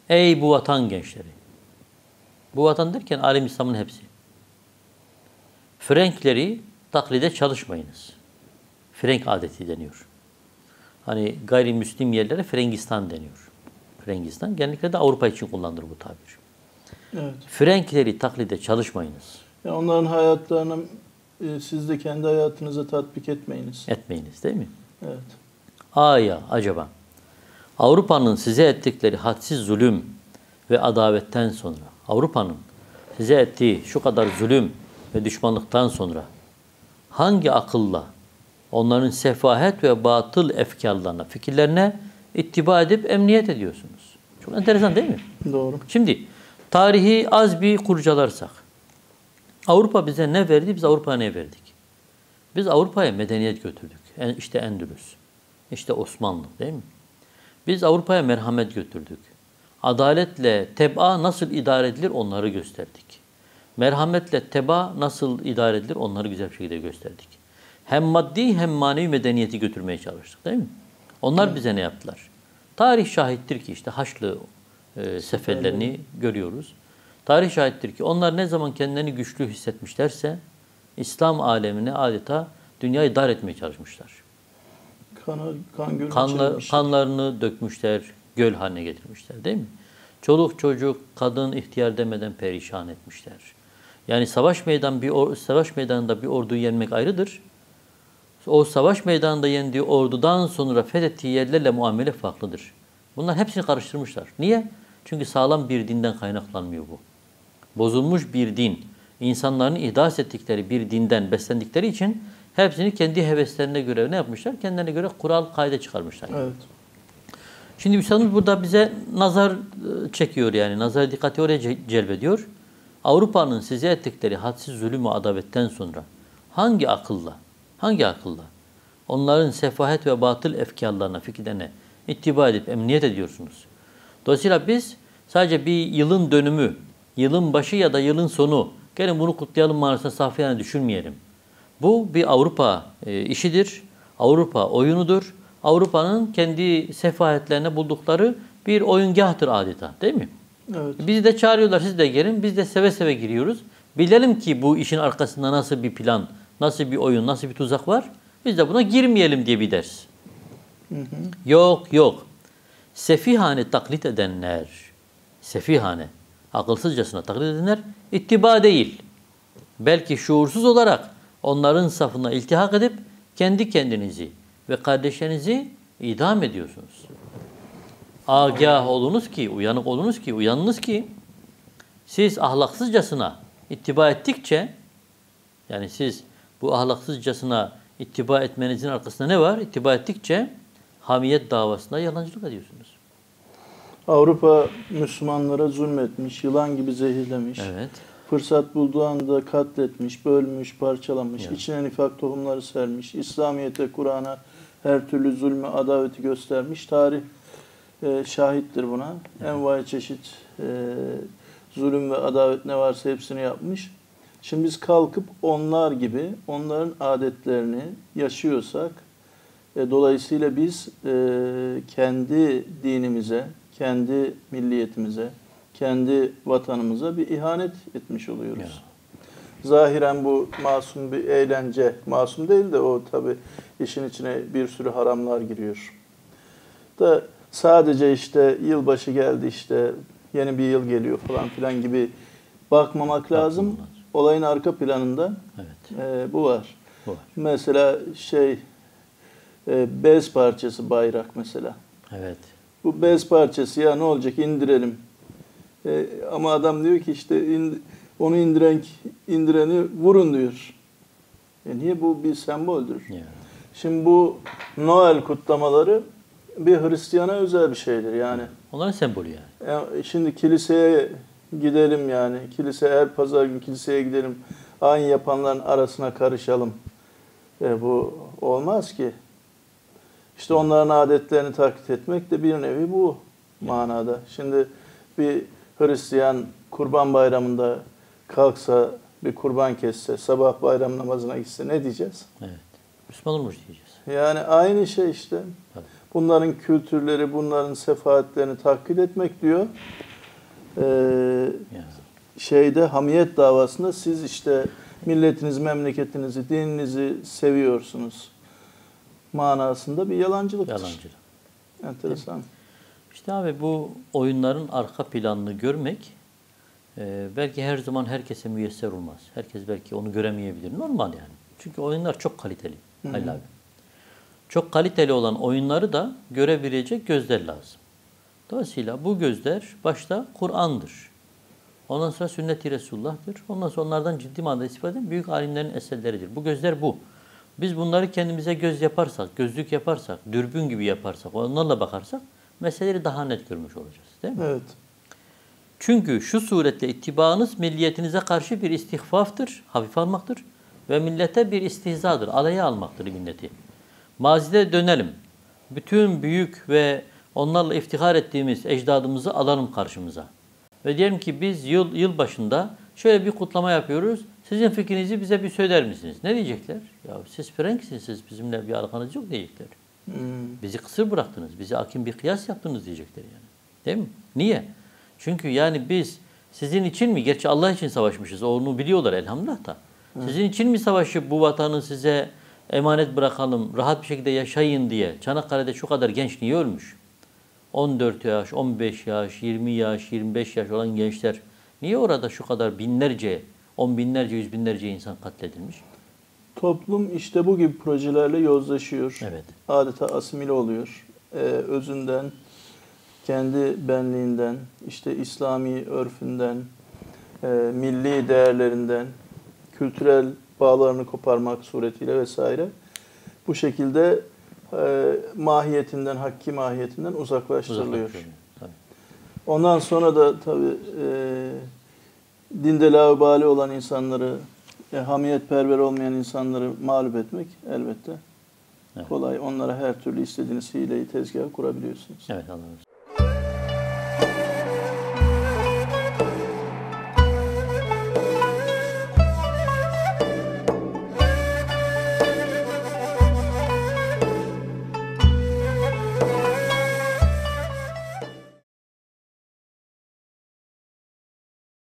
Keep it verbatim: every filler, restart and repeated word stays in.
Ey bu vatan gençleri! Bu vatan derken alem İslam'ın hepsi. Frenkleri taklide çalışmayınız. Frenk adeti deniyor. Hani gayrimüslim yerlere Frengistan deniyor. Frengistan genellikle de Avrupa için kullanılır bu tabir. Evet. Frenkleri taklide çalışmayınız. Ya onların hayatlarını e, siz de kendi hayatınıza tatbik etmeyiniz. Etmeyiniz değil mi? Evet. Aya acaba Avrupa'nın size ettikleri hadsiz zulüm ve adavetten sonra, Avrupa'nın size ettiği şu kadar zulüm ve düşmanlıktan sonra hangi akılla onların sefahet ve batıl efkarlarına, fikirlerine ittiba edip emniyet ediyorsunuz? Çok enteresan değil mi? Doğru. Şimdi tarihi az bir kurcalarsak, Avrupa bize ne verdi, biz Avrupa'ya ne verdik? Biz Avrupa'ya medeniyet götürdük. İşte Endülüs, işte Osmanlı değil mi? Biz Avrupa'ya merhamet götürdük. Adaletle tebaa nasıl idare edilir onları gösterdik. Merhametle tebaa nasıl idare edilir onları güzel bir şekilde gösterdik. Hem maddi hem manevi medeniyeti götürmeye çalıştık değil mi? Onlar evet. bize ne yaptılar? Tarih şahittir ki işte Haçlı e, seferlerini görüyoruz. Tarih şahittir ki onlar ne zaman kendilerini güçlü hissetmişlerse İslam alemine adeta dünyayı dar etmeye çalışmışlar. Kan, kan Kanla, kanlarını dökmüşler, göl haline getirmişler değil mi? Çoluk çocuk, kadın, ihtiyar demeden perişan etmişler. Yani savaş meydan bir or, savaş meydanında bir orduyu yenmek ayrıdır. O savaş meydanında yendiği ordudan sonra fethettiği yerlerle muamele farklıdır. Bunlar hepsini karıştırmışlar. Niye? Çünkü sağlam bir dinden kaynaklanmıyor bu. Bozulmuş bir din, insanların ihdas ettikleri bir dinden beslendikleri için hepsini kendi heveslerine göre ne yapmışlar? Kendilerine göre kural, kaide çıkarmışlar. Evet. Şimdi üstadımız burada bize nazar çekiyor yani. Nazar dikkati oraya celbediyor. Avrupa'nın size ettikleri hadsiz zulüm ve adavetten sonra hangi akılla, hangi akılla onların sefahet ve batıl efkarlarına, fikirlerine ittiba edip emniyet ediyorsunuz? Dolayısıyla biz sadece bir yılın dönümü, yılın başı ya da yılın sonu, gelin bunu kutlayalım manasında safiyane düşünmeyelim. Bu bir Avrupa e, işidir, Avrupa oyunudur. Avrupa'nın kendi sefahetlerine buldukları bir oyungahtır adeta değil mi? Evet. Bizi de çağırıyorlar, siz de gelin. Biz de seve seve giriyoruz. Bilelim ki bu işin arkasında nasıl bir plan, nasıl bir oyun, nasıl bir tuzak var. Biz de buna girmeyelim diye bir ders. Hı hı. Yok yok. Sefihane taklit edenler, sefihane, akılsızcasına taklit edenler ittiba değil. Belki şuursuz olarak onların safına iltihak edip kendi kendinizi ve kardeşlerinizi idam ediyorsunuz. Agah olunuz ki, uyanık olunuz ki, uyanınız ki siz ahlaksızcasına ittiba ettikçe, yani siz bu ahlaksızcasına ittiba etmenizin arkasında ne var? İttiba ettikçe hamiyet davasında yalancılık ediyorsunuz. Avrupa Müslümanlara zulmetmiş, yılan gibi zehirlemiş. Evet. Fırsat bulduğu anda katletmiş, bölmüş, parçalamış, Evet. içine nifak tohumları sermiş, İslamiyet'e, Kur'an'a her türlü zulmü, adaveti göstermiş. Tarih e, şahittir buna. Evet. Envai çeşit e, zulüm ve adavet ne varsa hepsini yapmış. Şimdi biz kalkıp onlar gibi, onların adetlerini yaşıyorsak, e, dolayısıyla biz e, kendi dinimize, kendi milliyetimize, kendi vatanımıza bir ihanet etmiş oluyoruz. Ya. Zahiren bu masum bir eğlence, masum değil de o tabii işin içine bir sürü haramlar giriyor. Da sadece işte yılbaşı geldi, işte yeni bir yıl geliyor falan filan gibi bakmamak lazım. Bakmamak. Olayın arka planında evet. e, bu var. Bu var. Mesela şey e, bez parçası bayrak mesela. Evet. Bu bez parçası ya ne olacak indirelim. E, ama adam diyor ki işte in, onu indiren indireni vurun diyor. E niye, bu bir semboldür. Yeah. Şimdi bu Noel kutlamaları bir Hristiyana özel bir şeydir yani. Onların sembolü yani. yani. Şimdi kiliseye gidelim yani. Kilise, her pazar günü kiliseye gidelim. Ayin yapanların arasına karışalım. E bu olmaz ki. İşte onların adetlerini taklit etmek de bir nevi bu manada. Şimdi bir Hristiyan Kurban Bayramı'nda kalksa, bir kurban kesse, sabah bayram namazına gitse ne diyeceğiz? Evet. Müslüman olmuş diyeceğiz. Yani aynı şey işte. Tabii. bunların kültürleri, bunların sefahatlerini taklit etmek diyor. Ee, Ya. şeyde hamiyet davasında siz işte milletinizi, memleketinizi, dininizi seviyorsunuz manasında bir yalancılıktır. Yalancılık. Enteresan. İşte abi bu oyunların arka planını görmek e, belki her zaman herkese müyesser olmaz. Herkes belki onu göremeyebilir. Normal yani. Çünkü oyunlar çok kaliteli. Hı hı. Halil abi. Çok kaliteli olan oyunları da görebilecek gözler lazım. Dolayısıyla bu gözler başta Kur'an'dır. Ondan sonra sünnet-i Resulullah'tır. Ondan sonra onlardan ciddi manada istifade eden büyük alimlerin eserleridir. Bu gözler bu. Biz bunları kendimize göz yaparsak, gözlük yaparsak, dürbün gibi yaparsak, onlarla bakarsak meseleleri daha net görmüş olacağız. Değil mi? Evet. Çünkü şu suretle ittibaınız milliyetinize karşı bir istihfaftır, hafif almaktır ve millete bir istihzadır, alaya almaktır milleti. Mazide dönelim. Bütün büyük ve onlarla iftihar ettiğimiz ecdadımızı alalım karşımıza. Ve diyelim ki biz yıl yıl başında şöyle bir kutlama yapıyoruz. Sizin fikrinizi bize bir söyler misiniz? Ne diyecekler? Ya siz frenksiniz, siz bizimle bir alakanız yok diyecekler. Hmm. Bizi kısır bıraktınız, bize hakim bir kıyas yaptınız diyecekler yani. Değil mi? Niye? Çünkü yani biz sizin için mi? Gerçi Allah için savaşmışız. Onu biliyorlar elhamdülillah da. Sizin için mi savaşıp bu vatanı size emanet bırakalım, rahat bir şekilde yaşayın diye. Çanakkale'de şu kadar genç niye ölmüş? on dört yaş, on beş yaş, yirmi yaş, yirmi beş yaş olan gençler niye orada şu kadar binlerce, on binlerce, yüz binlerce insan katledilmiş? Toplum işte bu gibi projelerle yozlaşıyor. Evet. Adeta asimile oluyor. Ee, özünden, kendi benliğinden, işte İslami örfünden, e, milli değerlerinden, kültürel bağlarını koparmak suretiyle vesaire. Bu şekilde e, mahiyetinden, hakki mahiyetinden uzaklaştırılıyor. Uzaklaştırılıyor, tabii. Ondan sonra da tabii e, dinde laubali olan insanları, e, hamiyetperver olmayan insanları mağlup etmek elbette Evet. kolay. Onlara her türlü istediğiniz hileyi, tezgahı kurabiliyorsunuz. Evet, Allah'a emanet.